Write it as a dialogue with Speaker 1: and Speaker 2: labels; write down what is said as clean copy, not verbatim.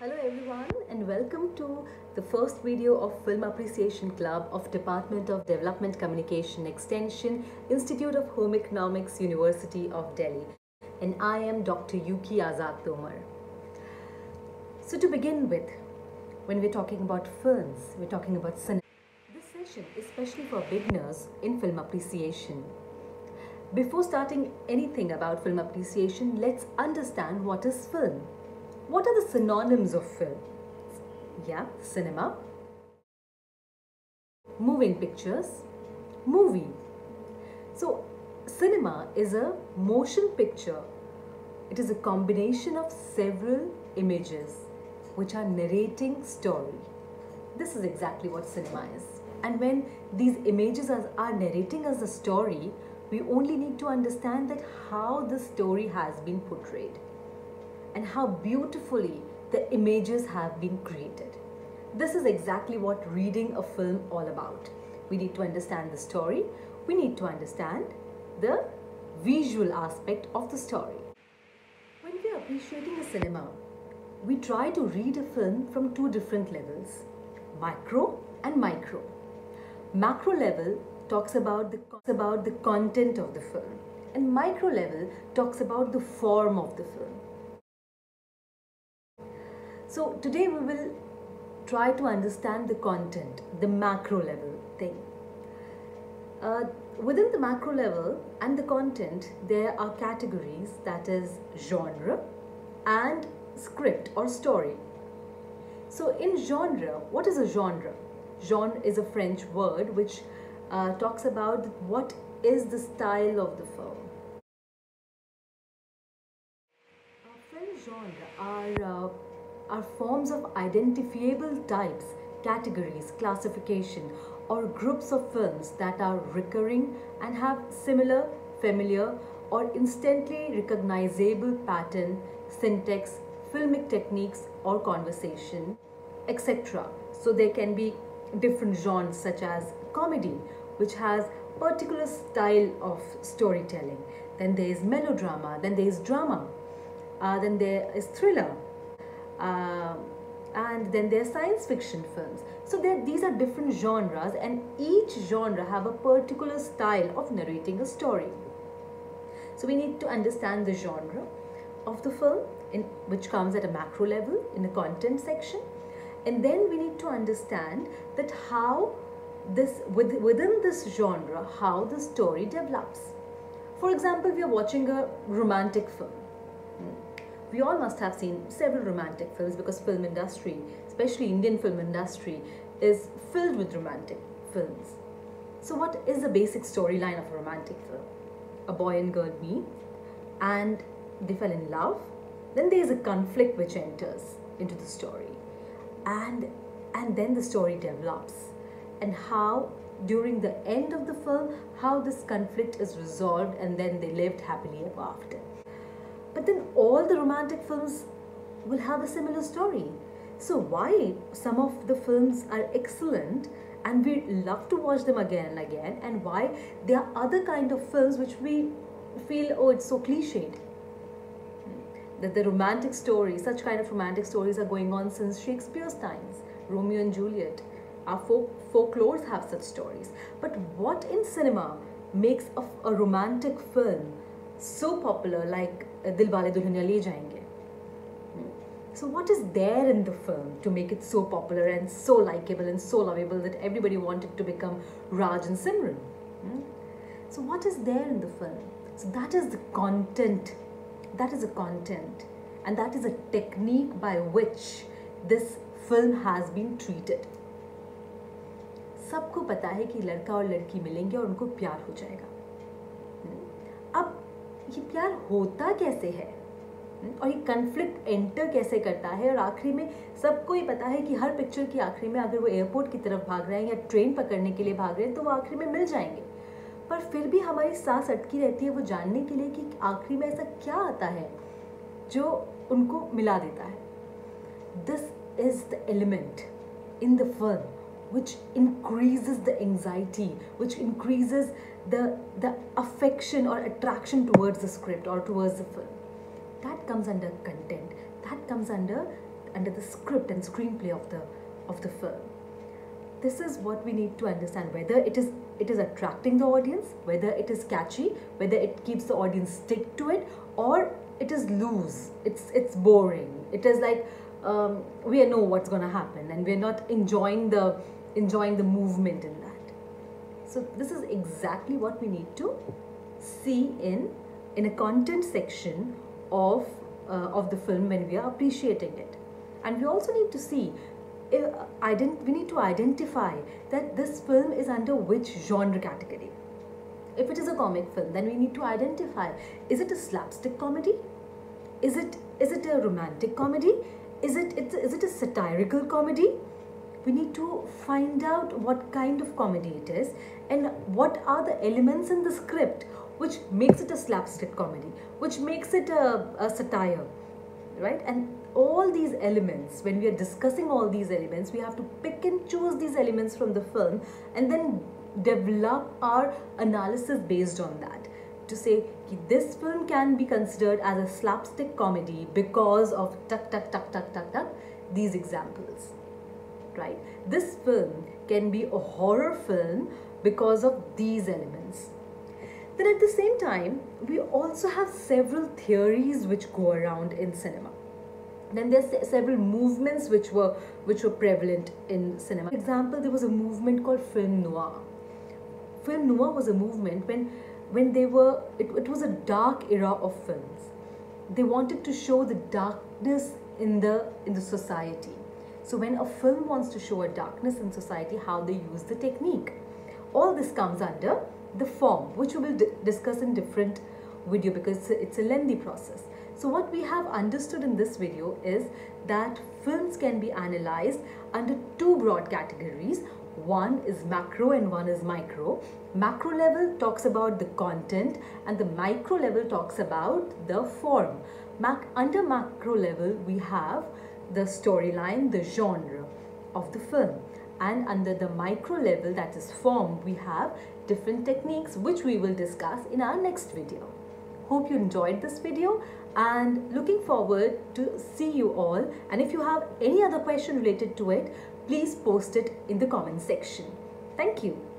Speaker 1: Hello everyone and welcome to the first video of Film Appreciation Club of Department of Development Communication Extension, Institute of Home Economics, University of Delhi. And I am Dr. Yuki Azad Tomar. So to begin with, when we're talking about films, we're talking about cinema. This session is especially for beginners in film appreciation. Before starting anything about film appreciation, let's understand what is film. What are the synonyms of film? Yeah, cinema, moving pictures, movie. So, cinema is a motion picture. It is a combination of several images which are narrating story. This is exactly what cinema is. And when these images are narrating us a story, we only need to understand that how the story has been portrayed and how beautifully the images have been created. This is exactly what reading a film all about. We need to understand the story, we need to understand the visual aspect of the story. When we are appreciating a cinema, we try to read a film from two different levels, macro and micro. Macro level talks about the content of the film, and micro level talks about the form of the film. So today we will try to understand the content, the macro level thing. Within the macro level and the content, there are categories, that is genre and script or story. So in genre, what is a genre? Genre is a French word which talks about what is the style of the film. Film genre are forms of identifiable types, categories, classification, or groups of films that are recurring and have similar, familiar, or instantly recognizable pattern, syntax, filmic techniques, or conversation, etc. So there can be different genres such as comedy, which has particular style of storytelling. Then there is melodrama, then there is drama, then there is thriller, and then there are science fiction films. So these are different genres, and each genre have a particular style of narrating a story. So we need to understand the genre of the film, which comes at a macro level in the content section, and then we need to understand that how within this genre, how the story develops. For example, we are watching a romantic film. We all must have seen several romantic films because film industry, especially Indian film industry, is filled with romantic films. So what is the basic storyline of a romantic film? A boy and girl meet and they fell in love. Then there is a conflict which enters into the story. And then the story develops. And how during the end of the film, how this conflict is resolved, and then they lived happily ever after. But then all the romantic films will have a similar story. So why some of the films are excellent and we love to watch them again and again, and why there are other kind of films which we feel, oh, it's so cliched. That the romantic stories, such kind of romantic stories are going on since Shakespeare's times. Romeo and Juliet. Our folklores have such stories. But what in cinema makes a romantic film so popular, like Dilwale Dulhaniya Le Jayenge? So what is there in the film to make it so popular and so likable and so lovable that everybody wanted to become Raj and Simran? So what is there in the film? So that is the content. That is a content, and that is a technique by which this film has been treated. सबको पता है कि लड़का और लड़की मिलेंगे और उनको प्यार हो जाएगा. अब ये प्यार होता कैसे है और ये कन्फ्लिक्ट एंटर कैसे करता है, और आखिरी में सबको ही पता है कि हर पिक्चर की आखिरी में अगर वो एयरपोर्ट की तरफ भाग रहे हैं या ट्रेन पकड़ने के लिए भाग रहे हैं तो वो आखिरी में मिल जाएंगे. पर फिर भी हमारी सांस अटकी रहती है वो जानने के लिए कि आखिरी में ऐसा क्या आता है जो उनको मिला देता है. This is the element in the film which increases the anxiety, which increases the affection or attraction towards the script or towards the film. That comes under content. That comes under under the script and screenplay of the film. This is what we need to understand, whether it is attracting the audience, whether it is catchy, whether it keeps the audience stick to it, or it is loose, it's boring, it is like we know what's going to happen and we're not enjoying the movement in that. So this is exactly what we need to see in a content section of the film when we are appreciating it. And we also need to see, we need to identify that this film is under which genre category. If it is a comic film, then we need to identify, is it a slapstick comedy? Is it a romantic comedy? Is it a satirical comedy? We need to find out what kind of comedy it is and what are the elements in the script which makes it a slapstick comedy, which makes it a satire, right? And all these elements, when we are discussing all these elements, we have to pick and choose these elements from the film and then develop our analysis based on that, to say this film can be considered as a slapstick comedy because of these examples, right? This film can be a horror film because of these elements. Then at the same time, we also have several theories which go around in cinema. Then there's several movements which were prevalent in cinema. For example, there was a movement called film noir. Film noir was a movement when it was a dark era of films. They wanted to show the darkness in the society. So when a film wants to show a darkness in society, how they use the technique. All this comes under the form, which we will discuss in different video because it's a lengthy process. So what we have understood in this video is that films can be analyzed under two broad categories. One is macro and one is micro. Macro level talks about the content and the micro level talks about the form. Under macro level, we have the storyline, the genre of the film. And under the micro level, that is form, we have different techniques which we will discuss in our next video. Hope you enjoyed this video and looking forward to see you all. And if you have any other question related to it, please post it in the comment section. Thank you.